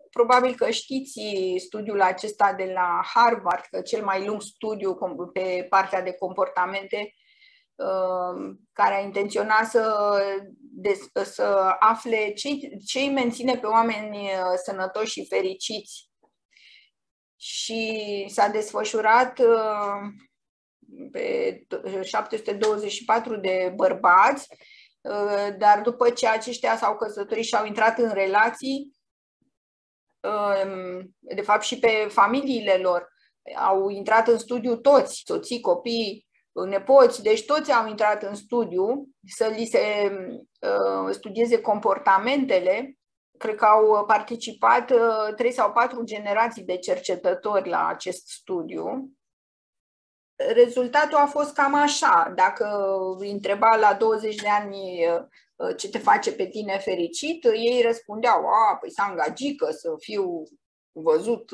Probabil că știți studiul acesta de la Harvard, că cel mai lung studiu pe partea de comportamente, care a intenționat să afle ce îi menține pe oameni sănătoși și fericiți. Și s-a desfășurat pe 724 de bărbați, dar după ce aceștia s-au căsătorit și au intrat în relații, de fapt și pe familiile lor, au intrat în studiu toți, soții, copii, nepoți, deci toți au intrat în studiu să li se studieze comportamentele. Cred că au participat 3 sau 4 generații de cercetători la acest studiu. Rezultatul a fost cam așa. Dacă îi întreba la 20 de ani ce te face pe tine fericit, ei răspundeau, păi să am gagică, să fiu văzut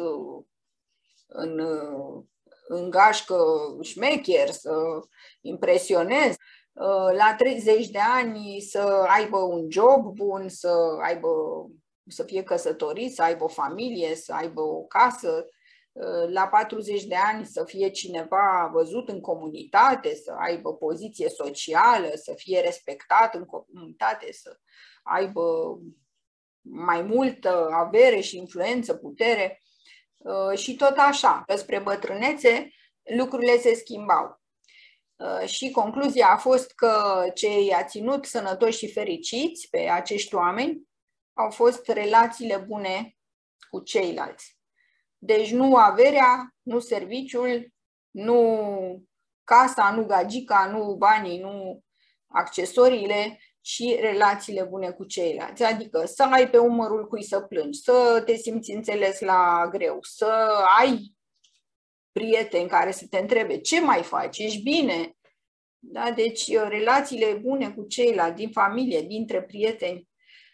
în gașcă șmecher, să impresionez. La 30 de ani să aibă un job bun, să fie căsătorit, să aibă o familie, să aibă o casă. La 40 de ani să fie cineva văzut în comunitate, să aibă poziție socială, să fie respectat în comunitate, să aibă mai multă avere și influență, putere. Și tot așa, că spre bătrânețe lucrurile se schimbau. Și concluzia a fost că ce i-a ținut sănătoși și fericiți pe acești oameni au fost relațiile bune cu ceilalți. Deci nu averea, nu serviciul, nu casa, nu gagica, nu banii, nu accesoriile, ci relațiile bune cu ceilalți. Adică să ai pe umărul cui să plângi, să te simți înțeles la greu, să ai prieteni care să te întrebe ce mai faci, ești bine? Da? Deci relațiile bune cu ceilalți, din familie, dintre prieteni.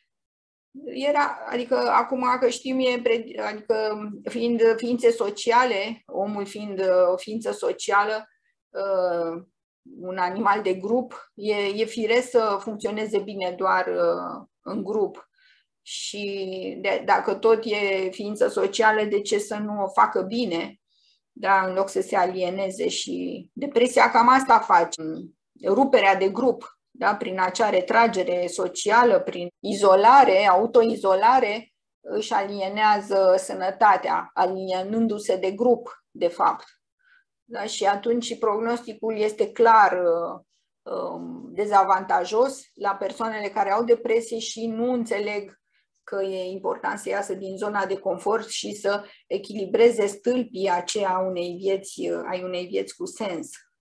Adică acum că știm, adică fiind ființe sociale, omul fiind o ființă socială, un animal de grup, e firesc să funcționeze bine doar în grup. Și dacă tot e ființă socială, de ce să nu o facă bine, da, în loc să se alieneze? Și depresia cam asta face, ruperea de grup. Da, prin acea retragere socială, prin izolare, autoizolare, își alienează sănătatea, alienându-se de grup, de fapt. Da, și atunci prognosticul este clar dezavantajos la persoanele care au depresie și nu înțeleg că e important să iasă din zona de confort și să echilibreze stâlpii aceea ai unei vieți cu sens.